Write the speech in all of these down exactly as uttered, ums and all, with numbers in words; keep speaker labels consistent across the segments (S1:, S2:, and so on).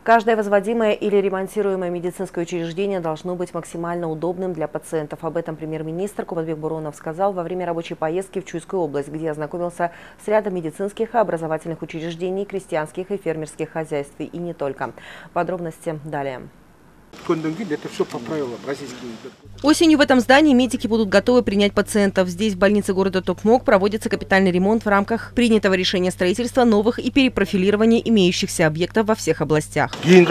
S1: Каждое возводимое или ремонтируемое медицинское учреждение должно быть максимально удобным для пациентов. Об этом премьер-министр Кубатбек Буронов сказал во время рабочей поездки в Чуйскую область, где ознакомился с рядом медицинских и образовательных учреждений, крестьянских и фермерских хозяйств. И не только. Подробности далее.
S2: Это все по правилам российским.
S1: Осенью в этом здании медики будут готовы принять пациентов. Здесь, в больнице города Токмок, проводится капитальный ремонт в рамках принятого решения строительства новых и перепрофилирования имеющихся объектов во всех областях.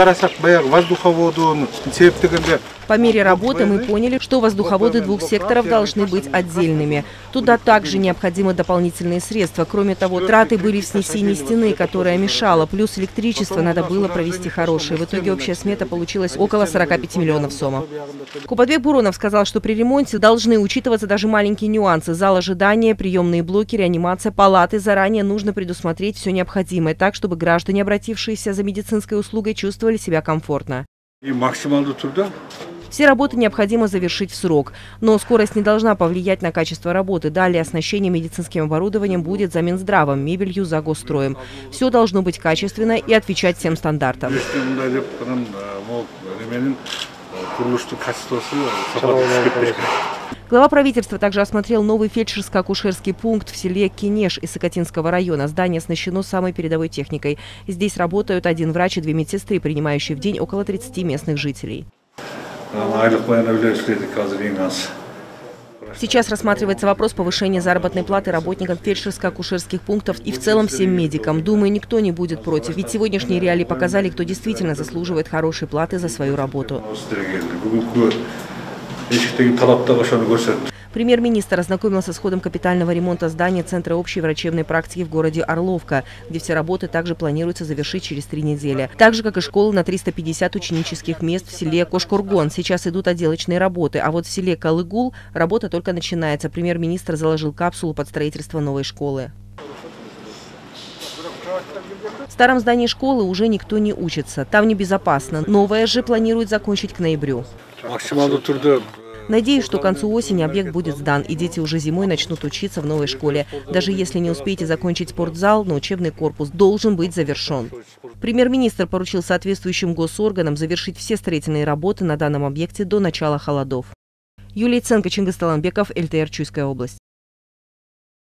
S1: По мере работы мы поняли, что воздуховоды двух секторов должны быть отдельными. Туда также необходимы дополнительные средства. Кроме того, траты были в снесении стены, которая мешала, плюс электричество надо было провести хорошее. В итоге общая смета получилась около сорока пяти миллионов сомов. Кубатбек Буронов сказал, что при ремонте должны учитываться даже маленькие нюансы. Зал ожидания, приемные блоки, реанимация, палаты. Заранее нужно предусмотреть все необходимое так, чтобы граждане, обратившиеся за медицинской услугой, чувствовали себя комфортно.
S2: И максимально труда.
S1: Все работы необходимо завершить в срок, но скорость не должна повлиять на качество работы. Далее оснащение медицинским оборудованием будет за Минздравом, мебелью за Госстроем. Все должно быть качественно и отвечать всем стандартам. Глава правительства также осмотрел новый фельдшерско-акушерский пункт в селе Кинеш Исыкатинского района. Здание оснащено самой передовой техникой. Здесь работают один врач и две медсестры, принимающие в день около тридцати местных жителей. Сейчас рассматривается вопрос повышения заработной платы работникам фельдшерско-акушерских пунктов и в целом всем медикам. Думаю, никто не будет против, ведь сегодняшние реалии показали, кто действительно заслуживает хорошей платы за свою работу. Премьер-министр ознакомился с ходом капитального ремонта здания Центра общей врачебной практики в городе Орловка, где все работы также планируется завершить через три недели. Так же, как и школы на триста пятьдесят ученических мест в селе Кошкургон. Сейчас идут отделочные работы, а вот в селе Калыгул работа только начинается. Премьер-министр заложил капсулу под строительство новой школы. В старом здании школы уже никто не учится. Там небезопасно. Новое же планируют закончить к ноябрю.
S2: Максимально труда.
S1: Надеюсь, что к концу осени объект будет сдан, и дети уже зимой начнут учиться в новой школе. Даже если не успеете закончить спортзал, но учебный корпус должен быть завершен. Премьер-министр поручил соответствующим госорганам завершить все строительные работы на данном объекте до начала холодов. Юлия Ценко, Чингис Таланбеков, эл тэ эр, Чуйская область.